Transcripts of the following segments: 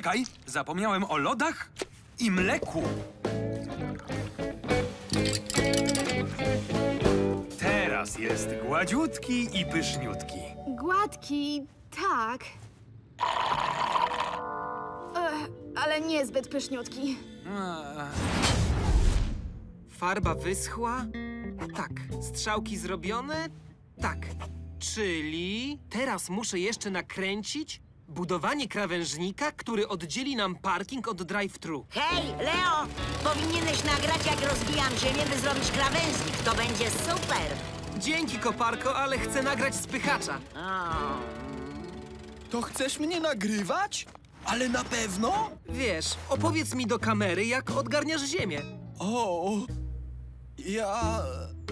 Czekaj, zapomniałem o lodach i mleku. Teraz jest gładziutki i pyszniutki. Gładki, tak. Ale niezbyt pyszniutki. Farba wyschła? Tak. Strzałki zrobione? Tak. Czyli teraz muszę jeszcze nakręcić budowanie krawężnika, który oddzieli nam parking od drive-thru. Hej, Leo! Powinieneś nagrać, jak rozbijam ziemię, by zrobić krawężnik. To będzie super! Dzięki, koparko, ale chcę nagrać spychacza. To chcesz mnie nagrywać? Ale na pewno? Wiesz, opowiedz mi do kamery, jak odgarniasz ziemię. O, ja...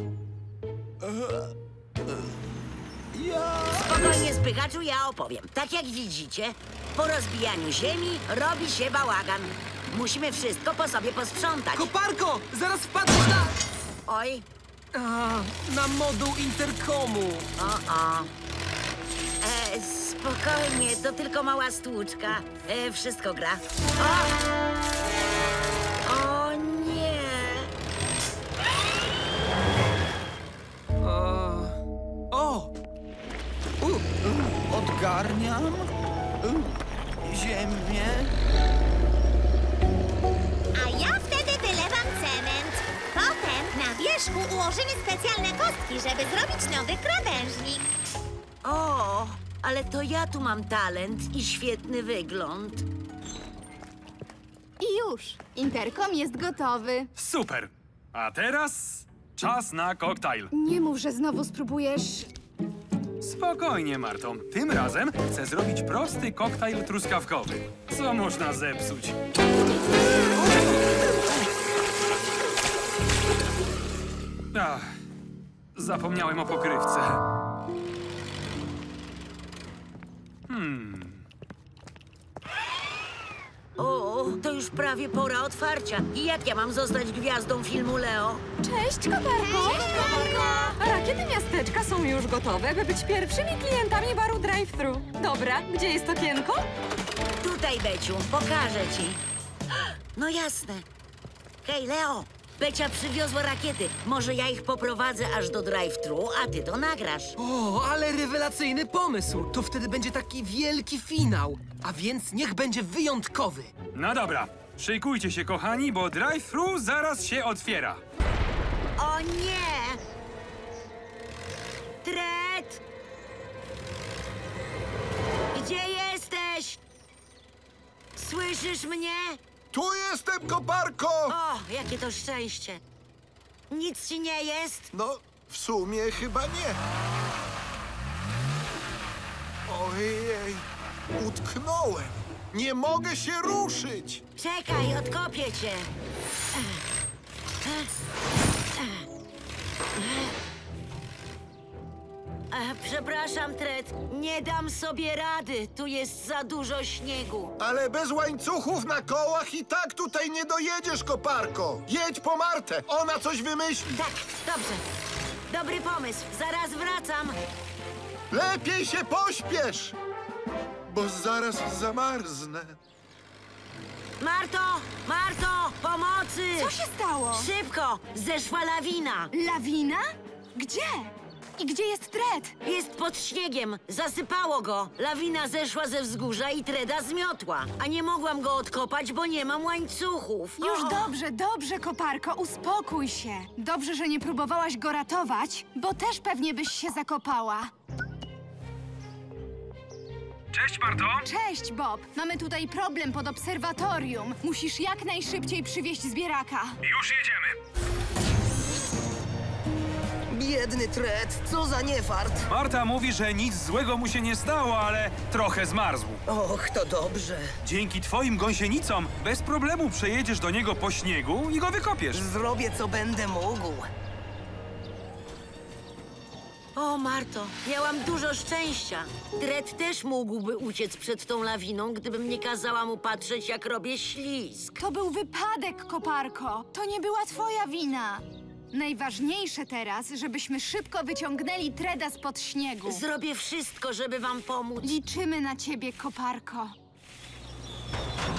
Spokojnie, spychaczu, ja opowiem. Tak jak widzicie, po rozbijaniu ziemi robi się bałagan. Musimy wszystko po sobie posprzątać. Koparko! Zaraz wpadniesz na... Oj, na moduł interkomu. spokojnie, to tylko mała stłuczka. Wszystko gra. O nie! Odgarniam ziemię. A ja wtedy wylewam cement. Potem na wierzchu ułożymy specjalne kostki, żeby zrobić nowy krawężnik. O, ale to ja tu mam talent i świetny wygląd. I już. Interkom jest gotowy. Super. A teraz czas na koktajl. Nie mów, że znowu spróbujesz... Spokojnie, Marto. Tym razem chcę zrobić prosty koktajl truskawkowy. Co można zepsuć? Zapomniałem o pokrywce. O, to już prawie pora otwarcia. I jak ja mam zostać gwiazdą filmu Leo? Cześć, koparko! Cześć, koparko! Rakiety miasteczka są już gotowe, by być pierwszymi klientami baru drive-thru. Dobra, gdzie jest okienko? Tutaj, Beciu, pokażę ci. No jasne. Hej, Leo, Becia przywiozła rakiety. Może ja ich poprowadzę aż do drive-thru, a ty to nagrasz. O, ale rewelacyjny pomysł. To wtedy będzie taki wielki finał. A więc niech będzie wyjątkowy. No dobra, szykujcie się, kochani, bo drive-thru zaraz się otwiera. O nie! Tret! Gdzie jesteś? Słyszysz mnie? Tu jestem, koparko! O, jakie to szczęście. Nic ci nie jest? No, w sumie chyba nie. Ojej, utknąłem. Nie mogę się ruszyć. Czekaj, odkopię cię. Przepraszam, Tret. Nie dam sobie rady. Tu jest za dużo śniegu. Ale bez łańcuchów na kołach i tak tutaj nie dojedziesz, koparko. Jedź po Martę, ona coś wymyśli. Tak, dobrze. Dobry pomysł. Zaraz wracam. Lepiej się pośpiesz, bo zaraz zamarznę. Marto! Marto! Pomocy! Co się stało? Szybko! Zeszła lawina! Lawina? Gdzie? I gdzie jest Tret? Jest pod śniegiem. Zasypało go. Lawina zeszła ze wzgórza i Treda zmiotła. A nie mogłam go odkopać, bo nie mam łańcuchów. Już dobrze, koparko, uspokój się. Dobrze, że nie próbowałaś go ratować, bo też pewnie byś się zakopała. Cześć, Marto. Cześć, Bob. Mamy tutaj problem pod obserwatorium. Musisz jak najszybciej przywieźć zbieraka. Już jedziemy. Biedny Tret, co za niefart. Marta mówi, że nic złego mu się nie stało, ale trochę zmarzł. Och, to dobrze. Dzięki twoim gąsienicom bez problemu przejedziesz do niego po śniegu i go wykopiesz. Zrobię, co będę mógł. O, Marto, miałam dużo szczęścia. Tred też mógłby uciec przed tą lawiną, gdybym nie kazała mu patrzeć, jak robię ślizg. To był wypadek, koparko. To nie była twoja wina. Najważniejsze teraz, żebyśmy szybko wyciągnęli Treda spod śniegu. Zrobię wszystko, żeby wam pomóc. Liczymy na ciebie, koparko.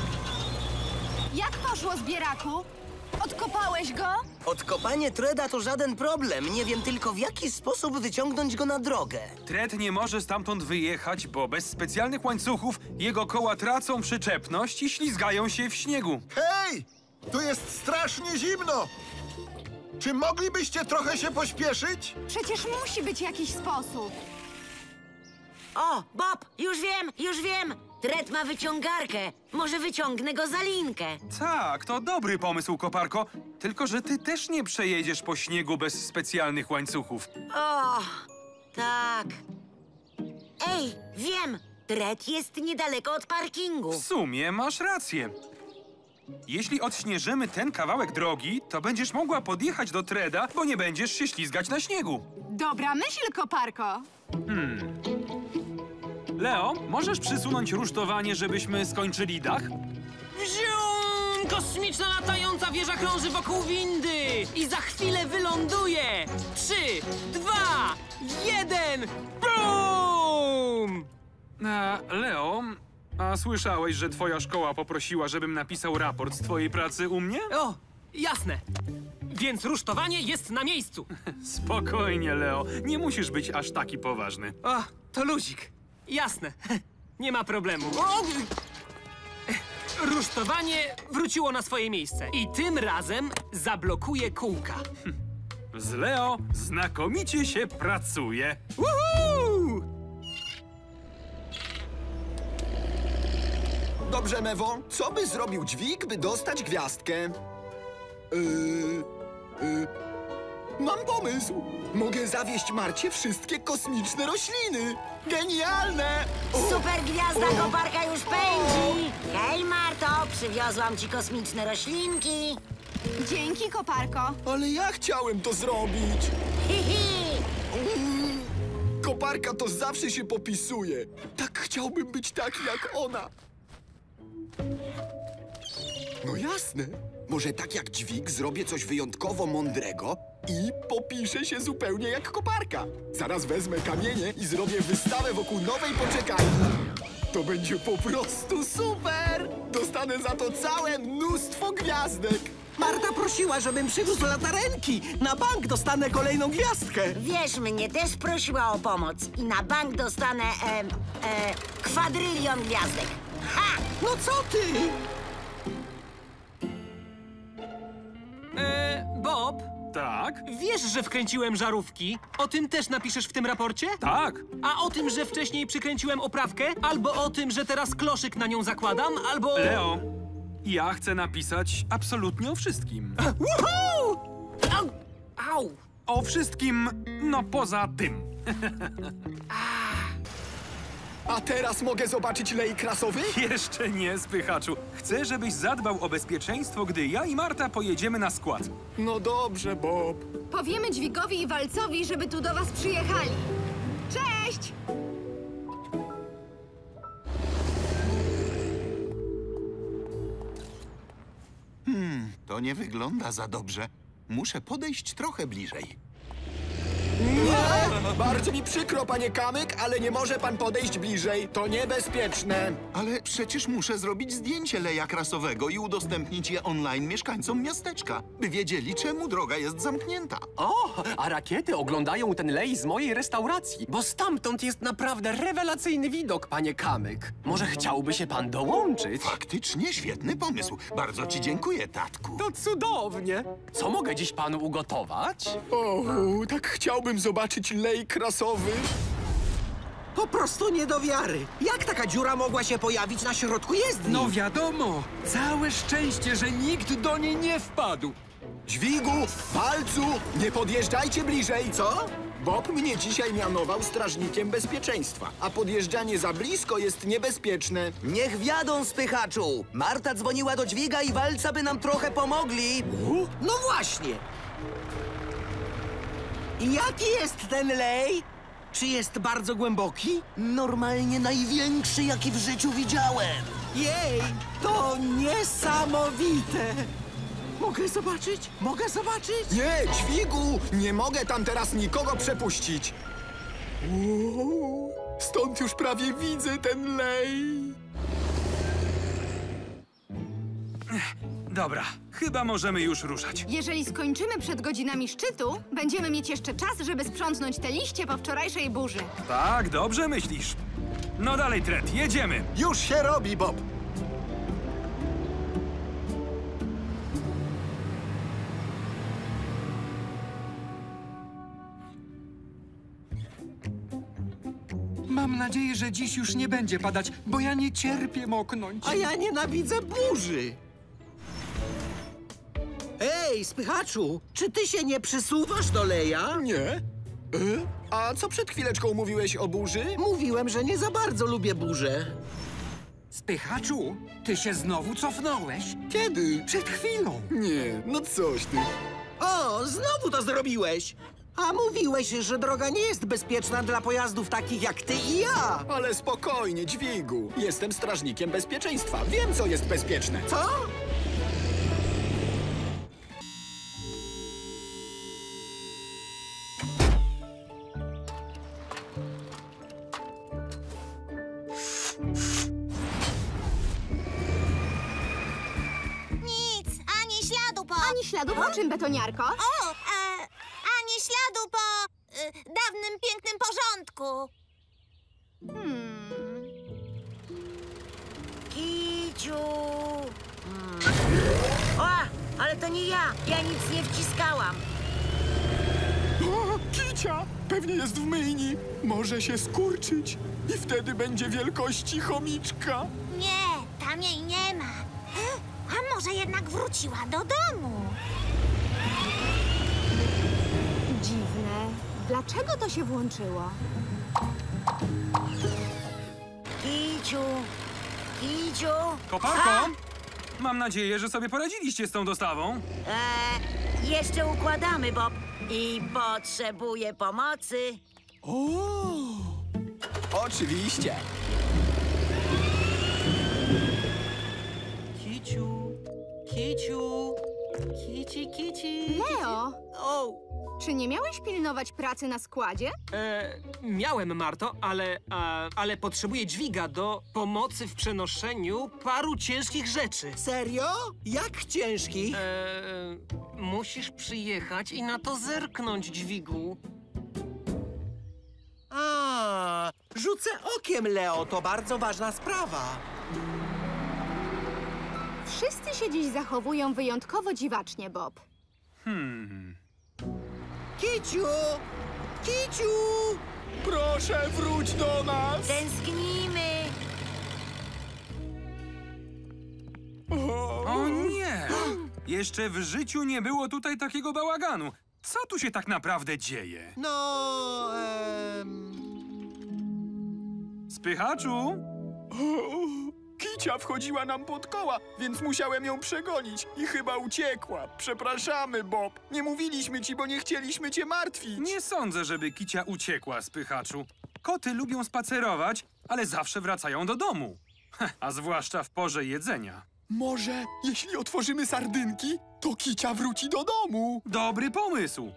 Jak poszło, zbieraku? Odkopałeś go? Odkopanie Treda to żaden problem. Nie wiem tylko, w jaki sposób wyciągnąć go na drogę. Tred nie może stamtąd wyjechać, bo bez specjalnych łańcuchów jego koła tracą przyczepność i ślizgają się w śniegu. Hej! Tu jest strasznie zimno! Czy moglibyście trochę się pośpieszyć? Przecież musi być jakiś sposób. O, Bob, już wiem! Tred ma wyciągarkę. Może wyciągnę go za linkę. Tak, to dobry pomysł, koparko. Tylko że ty też nie przejedziesz po śniegu bez specjalnych łańcuchów. O, tak. Ej, wiem! Tred jest niedaleko od parkingu. W sumie masz rację. Jeśli odśnieżymy ten kawałek drogi, to będziesz mogła podjechać do Treda, bo nie będziesz się ślizgać na śniegu. Dobra myśl, koparko. Leo, możesz przysunąć rusztowanie, żebyśmy skończyli dach? Wzium! Kosmiczna latająca wieża krąży wokół windy i za chwilę wyląduje! 3, 2, 1, BUM! Leo, a słyszałeś, że twoja szkoła poprosiła, żebym napisał raport z twojej pracy u mnie? O, jasne. Więc rusztowanie jest na miejscu. Spokojnie, Leo. Nie musisz być aż taki poważny. O, to luzik. Jasne. Nie ma problemu. O! Rusztowanie wróciło na swoje miejsce. I tym razem zablokuje kółka. Z Leo znakomicie się pracuje. Woohoo! Dobrze, Mewo, co by zrobił dźwig, by dostać gwiazdkę? Mam pomysł. Mogę zawieść Marcie wszystkie kosmiczne rośliny. Genialne! Super gwiazda koparka już pędzi! Hej, Marto, przywiozłam ci kosmiczne roślinki. Dzięki, koparko. Ale ja chciałem to zrobić. Hihi! Koparka to zawsze się popisuje. Tak chciałbym być taki jak ona. No jasne. Może tak jak dźwig zrobię coś wyjątkowo mądrego i popiszę się zupełnie jak koparka. Zaraz wezmę kamienie i zrobię wystawę wokół nowej poczekalni. To będzie po prostu super! Dostanę za to całe mnóstwo gwiazdek. Marta prosiła, żebym przywiózł latarenki. Na bank dostanę kolejną gwiazdkę. Wiesz, mnie też prosiła o pomoc i na bank dostanę, kwadrylion gwiazdek. Ha! No co ty? Bob, Tak? wiesz, że wkręciłem żarówki? O tym też napiszesz w tym raporcie? Tak. A o tym, że wcześniej przykręciłem oprawkę? Albo o tym, że teraz kloszyk na nią zakładam? Albo... Leo, ja chcę napisać absolutnie o wszystkim. Woohoo! Au! Au! O wszystkim, no poza tym. A teraz mogę zobaczyć lej krasowy? Jeszcze nie, spychaczu. Chcę, żebyś zadbał o bezpieczeństwo, gdy ja i Marta pojedziemy na skład. No dobrze, Bob. Powiemy dźwigowi i walcowi, żeby tu do was przyjechali. Cześć! To nie wygląda za dobrze. Muszę podejść trochę bliżej. Nie! Bardzo mi przykro, panie Kamyk, ale nie może pan podejść bliżej. To niebezpieczne. Ale przecież muszę zrobić zdjęcie leja krasowego i udostępnić je online mieszkańcom miasteczka, by wiedzieli, czemu droga jest zamknięta. O, a rakiety oglądają ten lej z mojej restauracji, bo stamtąd jest naprawdę rewelacyjny widok, panie Kamyk. Może chciałby się pan dołączyć? Faktycznie świetny pomysł. Bardzo ci dziękuję, tatku. To cudownie. Co mogę dziś panu ugotować? O, tak chciałbym zobaczyć lej krasowy. Po prostu nie do wiary. Jak taka dziura mogła się pojawić na środku jezdni? No wiadomo, całe szczęście, że nikt do niej nie wpadł. Dźwigu, palcu, nie podjeżdżajcie bliżej. Co? Bob mnie dzisiaj mianował strażnikiem bezpieczeństwa, a podjeżdżanie za blisko jest niebezpieczne. Niech wiadą, spychaczu. Marta dzwoniła do dźwiga i walca, by nam trochę pomogli. No właśnie. I jaki jest ten lej? Czy jest bardzo głęboki? Normalnie największy, jaki w życiu widziałem. Jej, to niesamowite. Mogę zobaczyć? Mogę zobaczyć? Nie, dźwigu! Nie mogę tam teraz nikogo przepuścić. Stąd już prawie widzę ten lej. Dobra, chyba możemy już ruszać. Jeżeli skończymy przed godzinami szczytu, będziemy mieć jeszcze czas, żeby sprzątnąć te liście po wczorajszej burzy. Tak, dobrze myślisz. No dalej, Tred, jedziemy. Już się robi, Bob. Mam nadzieję, że dziś już nie będzie padać, bo ja nie cierpię moknąć. A ja nienawidzę burzy. Ej, spychaczu, czy ty się nie przysuwasz do Leja? Nie? A co przed chwileczką mówiłeś o burzy? Mówiłem, że nie za bardzo lubię burzę. Spychaczu, ty się znowu cofnąłeś. Kiedy? Przed chwilą. Nie, no coś ty. O, znowu to zrobiłeś! A mówiłeś, że droga nie jest bezpieczna dla pojazdów takich jak ty i ja! Ale spokojnie, dźwigu. Jestem strażnikiem bezpieczeństwa. Wiem, co jest bezpieczne. Co? Nic, ani śladu po... Ani śladu po czym, betoniarko? Ani śladu po dawnym, pięknym porządku. Kiciu! O, ale to nie ja. Ja nic nie wciskałam. O, Kicia! Pewnie jest w myjni. Może się skurczyć. I wtedy będzie wielkości chomiczka. Nie, tam jej nie ma. A może jednak wróciła do domu? Dziwne. Dlaczego to się włączyło? Kiciu! Kiciu! Koparko, mam nadzieję, że sobie poradziliście z tą dostawą. Jeszcze układamy, Bob. I potrzebuję pomocy. O! Oczywiście. Kiciu, Kiciu, Kici. Leo, O, czy nie miałeś pilnować pracy na składzie? miałem, Marto, ale potrzebuję dźwiga do pomocy w przenoszeniu paru ciężkich rzeczy. Serio? Jak ciężki? Musisz przyjechać i na to zerknąć, dźwigu. A, rzucę okiem, Leo, to bardzo ważna sprawa. Wszyscy się dziś zachowują wyjątkowo dziwacznie, Bob. Kiciu! Kiciu! Proszę, wróć do nas. Tęsknimy. O nie! Jeszcze w życiu nie było tutaj takiego bałaganu. Co tu się tak naprawdę dzieje? No, Spychaczu? Kicia wchodziła nam pod koła, więc musiałem ją przegonić i chyba uciekła. Przepraszamy, Bob. Nie mówiliśmy ci, bo nie chcieliśmy cię martwić. Nie sądzę, żeby Kicia uciekła, Spychaczu. Koty lubią spacerować, ale zawsze wracają do domu. A zwłaszcza w porze jedzenia. Może jeśli otworzymy sardynki, to Kicia wróci do domu. Dobry pomysł!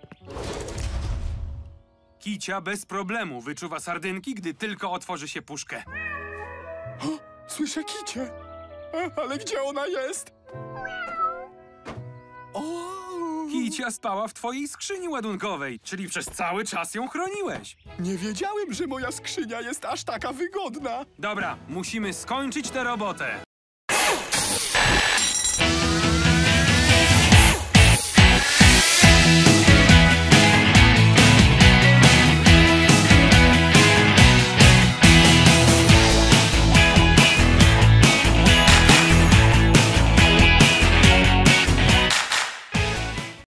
Kicia bez problemu wyczuwa sardynki, gdy tylko otworzy się puszkę. Słyszę Kicię. Ale gdzie ona jest? O! Kicia spała w twojej skrzyni ładunkowej, czyli przez cały czas ją chroniłeś. Nie wiedziałem, że moja skrzynia jest aż taka wygodna. Dobra, musimy skończyć tę robotę.